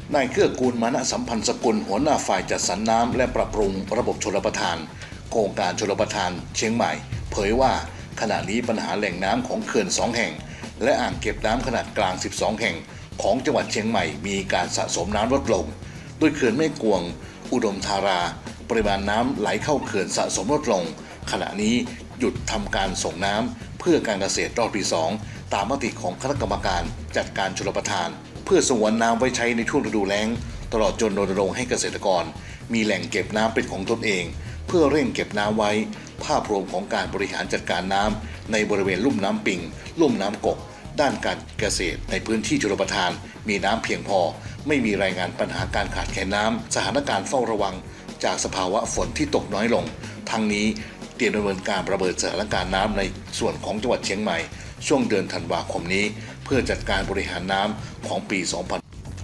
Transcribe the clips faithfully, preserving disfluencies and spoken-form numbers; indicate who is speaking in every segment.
Speaker 1: นายเกื้อกูลมานะสัมพันธ์สกุลหัวหน้าฝ่ายจัดสรรน้ำและปรับปรุงระบบชลประทานโครงการชลประทานเชียงใหม่เผยว่าขณะนี้ปัญหาแหล่งน้ำของเขื่อนสองแห่งและอ่างเก็บน้ำขนาดกลางสิบสองแห่งของจังหวัดเชียงใหม่มีการสะสมน้ำลดลงโดยเขื่อนแม่กวงอุดมธาราปริมาณน้ำไหลเข้าเขื่อนสะสมลดลงขณะนี้หยุดทำการส่งน้ำเพื่อการเกษตรรอบที่สองตามมติของคณะกรรมการจัดการชลประทานเพื่อสงวนน้ำไว้ใช้ในช่วงฤดูแล้งตลอดจนรณรงค์ให้เกษตรกรมีแหล่งเก็บน้ำเป็นของตนเองเพื่อเร่งเก็บน้ำไว้ภาพรวมของการบริหารจัดการน้ำในบริเวณลุ่มน้ำปิงลุ่มน้ำกกด้านการเกษตรในพื้นที่ชลประทานมีน้ำเพียงพอไม่มีรายงานปัญหาการขาดแคลนน้ำสถานการณ์เฝ้าระวังจากสภาวะฝนที่ตกน้อยลงทั้งนี้เตรียมดำเนินการประเมินสถานการณ์น้ำในส่วนของจังหวัดเชียงใหม่ช่วงเดือนธันวาคมนี้เพื่อจัดการบริหารน้ำของปี สองพัน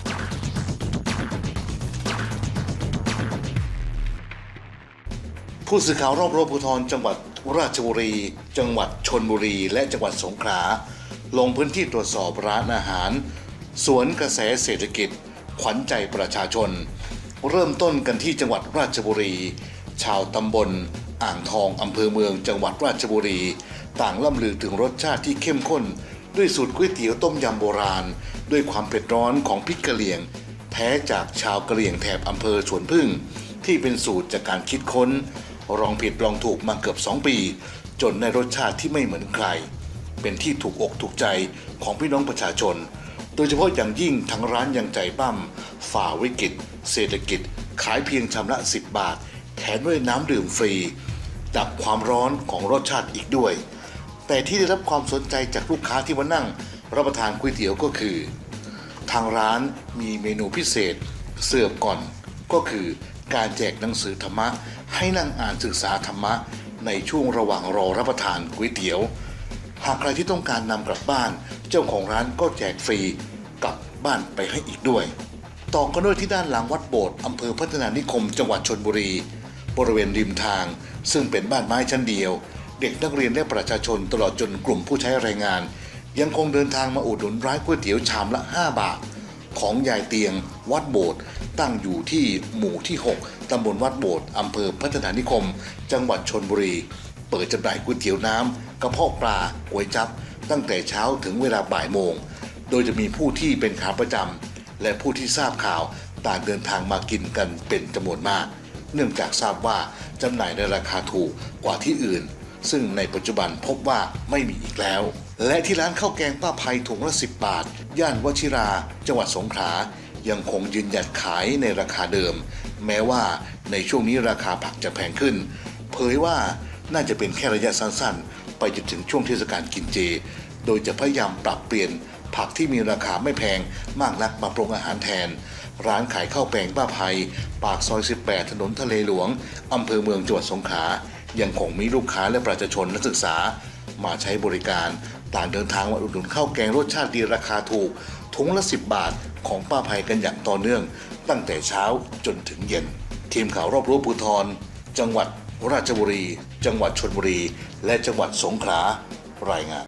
Speaker 1: ผู้สื่อข่าวรอบรั้วภูธรจังหวัดราชบุรีจังหวัดชลบุรีและจังหวัดสงขลาลงพื้นที่ตรวจสอบร้านอาหารสวนกระแสเศรษฐกิจขวัญใจประชาชนเริ่มต้นกันที่จังหวัดราชบุรีชาวตำบลอ่างทองอำเภอเมืองจังหวัดราชบุรีต่างล่ำลือถึงรสชาติที่เข้มข้นด้วยสูตรก๋วยเตี๋ยวต้มยำโบราณด้วยความเผ็ดร้อนของพริกกะเหรี่ยงแท้จากชาวกะเหรี่ยงแถบอำเภอสวนพึ่งที่เป็นสูตรจากการคิดค้นลองผิดลองถูกมาเกือบสองปีจนได้รสชาติที่ไม่เหมือนใครเป็นที่ถูกอกถูกใจของพี่น้องประชาชนโดยเฉพาะอย่างยิ่งทางร้านยังใจปั้มฝ่าวิกฤตเศรษฐกิจขายเพียงชามละสิบบาทแถมด้วยน้ำดื่มฟรีดับความร้อนของรสชาติอีกด้วยแต่ที่ได้รับความสนใจจากลูกค้าที่มานั่งรับประทานก๋วยเตี๋ยวก็คือทางร้านมีเมนูพิเศษเสิร์ฟก่อนก็คือการแจกหนังสือธรรมะให้นั่งอ่านศึกษาธรรมะในช่วงระหว่างรอรับประทานก๋วยเตี๋ยวหากใครที่ต้องการนำกลับบ้านเจ้าของร้านก็แจกฟรีกลับบ้านไปให้อีกด้วยต่อกันด้วยที่ด้านหลังวัดโบสถ์อำเภอพัฒนานิคมจังหวัดชลบุรีบริเวณริมทางซึ่งเป็นบ้านไม้ชั้นเดียวเด็กนักเรียนและประชาชนตลอดจนกลุ่มผู้ใช้แรงงานยังคงเดินทางมาอุดหนุนร้านก๋วยเตี๋ยวชามละห้าบาทของยายเตียงวัดโบสถ์ตั้งอยู่ที่หมู่ที่หกตำบลวัดโบสถ์อำเภอพัฒนานิคมจังหวัดชลบุรีเปิดจำหน่ายก๋วยเตี๋ยวน้ำกระเพาะปลาก๋วยจั๊บตั้งแต่เช้าถึงเวลาบ่ายโมงโดยจะมีผู้ที่เป็นขาประจำและผู้ที่ทราบข่าวต่างเดินทางมากินกันเป็นจำนวนมากเนื่องจากทราบว่าจำหน่ายในราคาถูกกว่าที่อื่นซึ่งในปัจจุบันพบว่าไม่มีอีกแล้วและที่ร้านข้าวแกงป้าภัยถุงละสิบบาทย่านวชิราจังหวัดสงขลายังคงยืนหยัดขายในราคาเดิมแม้ว่าในช่วงนี้ราคาผักจะแพงขึ้นเผยว่าน่าจะเป็นแค่ระยะสั้นๆไปจนถึงช่วงเทศกาลกินเจโดยจะพยายามปรับเปลี่ยนผักที่มีราคาไม่แพงมากนักมาปรุงอาหารแทนร้านขายข้าวแกงป้าภัยปากซอยสิบแปดถนนทะเลหลวงอำเภอเมืองจังหวัดสงขลายังคงมีลูกค้าและประชาชนนักศึกษามาใช้บริการต่างเดินทางมาอุดหนุนข้าวแกงรสชาติดีราคาถูกถุงละสิบบาทของป้าภัยกันอย่างต่อเนื่องตั้งแต่เช้าจนถึงเย็นทีมข่าวรอบรู้ภูธรจังหวัดราชบุรีจังหวัดชลบุรีและจังหวัดสงขลารายงาน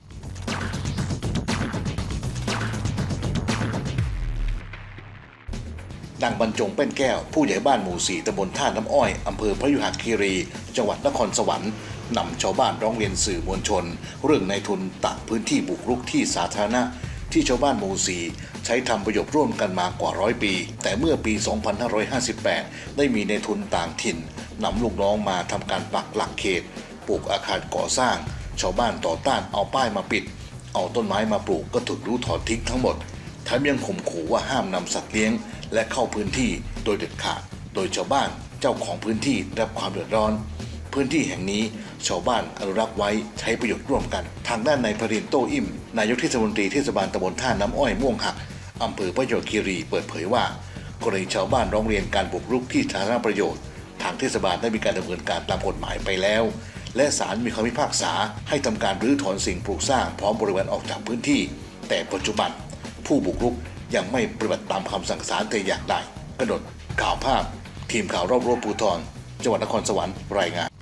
Speaker 1: นางบรรจงเป็นแก้วผู้ใหญ่บ้านหมู่สี่ตำบลท่าน้ำอ้อยอำเภอพยุหคีรีจังหวัดนครสวรรค์นำชาวบ้านร้องเรียนสื่อมวลชนเรื่องนายทุนตัดพื้นที่บุกรุกที่สาธารณะที่ชาวบ้านหมู่สี่ใช้ทำประโยชน์ร่วมกันมากว่าร้อยปีแต่เมื่อปี สองพันห้าร้อยห้าสิบแปด ได้มีนายทุนต่างถิ่นนำลูกน้องมาทำการปักหลักเขตปลูกอาคารก่อสร้างชาวบ้านต่อต้านเอาป้ายมาปิดเอาต้นไม้มาปลูกก็ถูกรื้อถอนทิ้งทั้งหมดแถมยังข่มขู่ว่าห้ามนำสัตว์เลี้ยงและเข้าพื้นที่โดยเด็ดขาดโดยชาวบ้านเจ้าของพื้นที่ได้รับความเดือดร้อนพื้นที่แห่งนี้ชาวบ้านอนุรักษ์ไว้ใช้ประโยชน์ร่วมกันทางด้านนายพรินทร์โต้อิ่มนายกเทศมนตรีเทศบาลตำบลท่าน้ำอ้อยม่วงหักอำเภอพยุหคีรีเปิดเผยว่ากรณีชาวบ้านร้องเรียนการบุกรุกที่สาธารณประโยชน์ทางเทศบาลได้มีการดำเนินการตามกฎหมายไปแล้วและศาลมีคำพิพากษาให้ทำการรื้อถอนสิ่งปลูกสร้างพร้อมบริเวณออกจากพื้นที่แต่ปัจจุบันผู้บุกรุกยังไม่ปฏิบัติตามคำสั่งศาลแต่อย่างใดกนกข่าวภาพทีมข่าวรอบรั้วภูธรจังหวัดนครสวรรค์รายงาน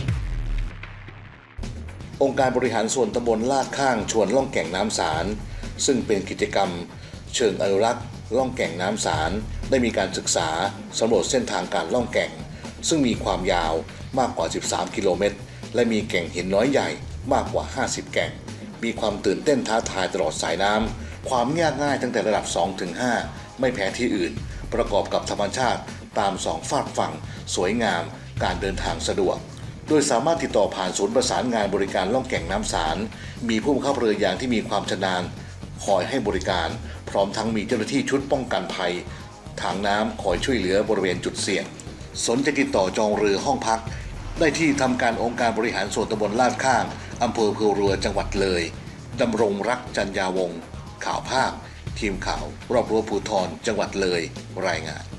Speaker 1: องค์การบริหารส่วนตำบลลาดข้างชวนล่องแก่งน้ำสารซึ่งเป็นกิจกรรมเชิงอนุรักษ์ล่องแก่งน้ำสารได้มีการศึกษาสำรวจเส้นทางการล่องแก่งซึ่งมีความยาวมากกว่าสิบสามกิโลเมตรและมีแก่งหินน้อยใหญ่มากกว่าห้าสิบแก่งมีความตื่นเต้นท้าทายตลอดสายน้ำความยากง่ายตั้งแต่ระดับ สองถึงห้า ไม่แพ้ที่อื่นประกอบกับธรรมชาติตามสองฝากฝั่งสวยงามการเดินทางสะดวกโดยสามารถติดต่อผ่านศูนย์ประสานงานบริการล่องแก่งน้ำสารมีผู้บังคับเรือยางที่มีความชำนาญคอยให้บริการพร้อมทั้งมีเจ้าหน้าที่ชุดป้องกันภัยทางน้ำคอยช่วยเหลือบริเวณจุดเสี่ยงสนใจติดต่อจองเรือห้องพักได้ที่ทำการองค์การบริหารส่วนตำบลลาดข้างอำเภอภูเรือจังหวัดเลยดำรงรักจันยาวงศ์ข่าวภาพทีมข่าวรอบรั้วภูธรจังหวัดเลยรายงาน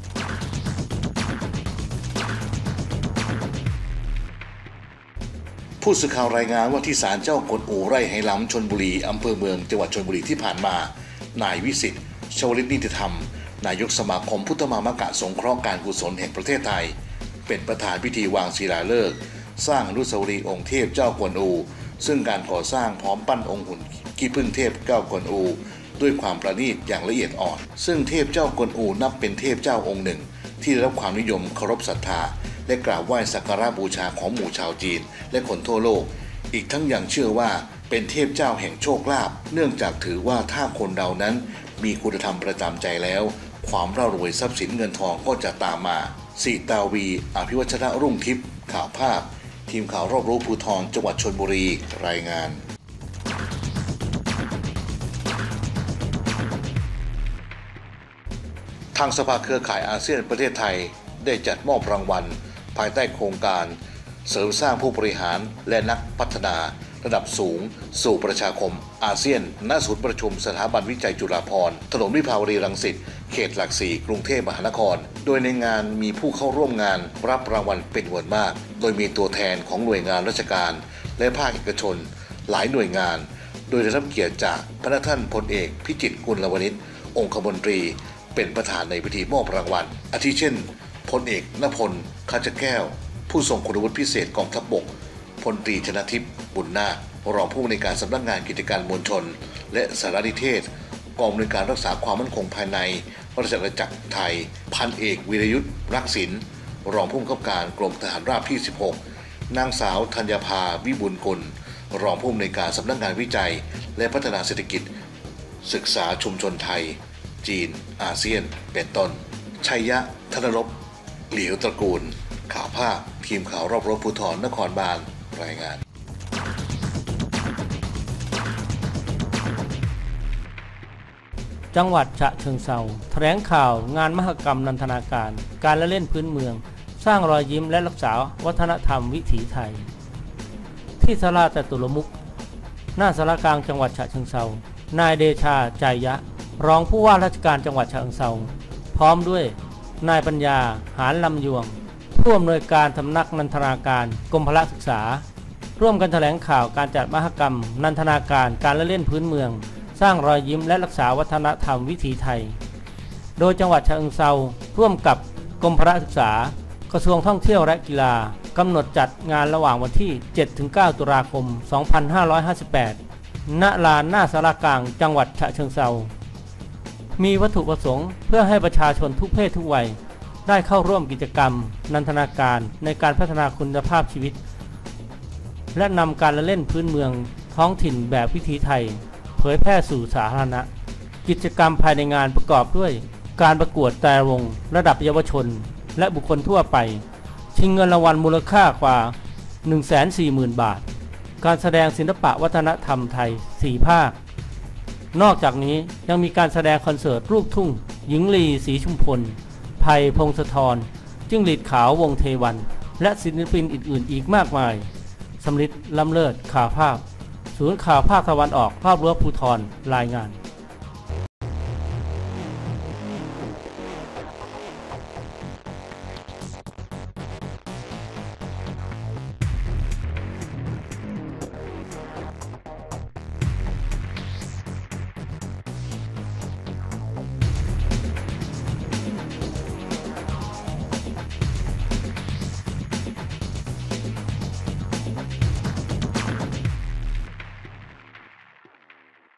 Speaker 1: ผู้สื่อข่าวรายงานว่าที่ศาลเจ้ากวนอู่ไร่ไหหลำชลบุรีอำเภอเมืองจังหวัดชลบุรีที่ผ่านมานายวิสิทธิ์ชวลิตนิติธรรมนายกสมาคมพุทธมามกะสงเคราะห์การกุศลแห่งประเทศไทยเป็นประธานพิธีวางศิลาฤกษ์สร้างอนุสาวรีย์องค์เทพเจ้ากวนอูซึ่งการก่อสร้างพร้อมปั้นองค์หุ่นขี้ผึ้งเทพเจ้ากวนอูด้วยความประณีตอย่างละเอียดอ่อนซึ่งเทพเจ้ากวนอูนับเป็นเทพเจ้าองค์หนึ่งที่ได้รับความนิยมเคารพศรัทธาและกราบไหว้สักการะบูชาของหมู่ชาวจีนและคนทั่วโลกอีกทั้งยังเชื่อว่าเป็นเทพเจ้าแห่งโชคลาภเนื่องจากถือว่าถ้าคนเรานั้นมีคุณธรรมประจำใจแล้วความร่ำรวยทรัพย์สินเงินทองก็จะตามมาสิตาวีอภิวัชรรุ่งทิพย์ข่าวภาพทีมข่าวรอบรู้ภูธรจังหวัดชลบุรีรายงานทางสภาเครือข่ายอาเซียนประเทศไทยได้จัดมอบรางวัลภายใต้โครงการเสริมสร้างผู้บริหารและนักพัฒนาระดับสูงสู่ประชาคมอาเซียนณศูนย์ประชุมสถาบันวิจัยจุฬาภรณ์ถนนวิภาวดีรังสิตเขตหลักสี่กรุงเทพมหานครโดยในงานมีผู้เข้าร่วมงานรับรางวัลเป็นจำนวนมากโดยมีตัวแทนของหน่วยงานราชการและภาคเอกชนหลายหน่วยงานโดยได้รับเกียรติจากพระท่านพลเอกพิจิตรกุลวณิชองคมนตรีเป็นประธานในพิธีมอบรางวัลอาทิเช่นพลเอกณพลขจแก้วผู้ทรงคุณวุฒิพิเศษกองทัพบกพลตรีชนทิพย์บุญนาครองผู้อำนวยการสำนักงานกิจการมวลชนและสารนิเทศกองอำนวยการรักษาความมั่นคงภายในราชอาณาจักรไทยพันเอกวีรยุทธรักษิณรองผู้บังคับการกรมทหารราบที่สิบหกนางสาวธัญภาวิบูลย์กุลรองผู้อำนวยการสำนักงานวิจัยและพัฒนาเศรษฐกิจศึกษาชุมชนไทยจีนอาเซียนเป็นต้นชัยยะธนรบเหลียวตระกูลข่าวภาพทีมข่าวรอบรั้วภูธรนครบาลรายงาน
Speaker 2: จังหวัดฉะเชิงเทราแถลงข่าวงานมหกรรมนันทนาการการละเล่นพื้นเมืองสร้างรอยยิ้มและรักษาวัฒนธรรมวิถีไทยที่ศาลาจตุรมุขหน้าศาลากลางจังหวัดฉะเชิงเทรานายเดชาใจยะรองผู้ว่าราชการจังหวัดฉะเชิงเทราพร้อมด้วยนายปัญญาหานลำยวงผู้อำนวยการสำนักนันทนาการกรมพละศึกษาร่วมกันแถลงข่าวการจัดมหกรรมนันทนาการการละเล่นพื้นเมืองสร้างรอยยิ้มและรักษาวัฒนธรรมวิถีไทยโดยจังหวัดฉะเชิงเทราร่วมกับกรมพละศึกษากระทรวงท่องเที่ยวและกีฬากำหนดจัดงานระหว่างวันที่ เจ็ดถึงเก้า ตุลาคม สองพันห้าร้อยห้าสิบแปด ณ ลานหน้าศาลากลางจังหวัดฉะเชิงเทรามีวัตถุประสงค์เพื่อให้ประชาชนทุกเพศทุกวัยได้เข้าร่วมกิจกรรมนันทนาการในการพัฒนาคุณภาพชีวิตและนำการละเล่นพื้นเมืองท้องถิ่นแบบวิถีไทยเผยแพร่สู่สาธารณะกิจกรรมภายในงานประกอบด้วยการประกวดแต่วงระดับเยาวชนและบุคคลทั่วไปชิงเงินรางวัลมูลค่ากว่า หนึ่งแสนสี่หมื่น บาทการแสดงศิลปะวัฒนธรรมไทยสี่ภาคนอกจากนี้ยังมีการแสดงคอนเสิร์ตลูกทุ่งหญิงลีศรีชุมพลไผ่พงศธรจิ้งหรีดขาววงเทวันและศิลปินอื่นๆอีกมากมายสำริดล้ำเลิศข่าวภาพศูนย์ข่าวภาคตะวันออกภาพรั้วภูธรรายงาน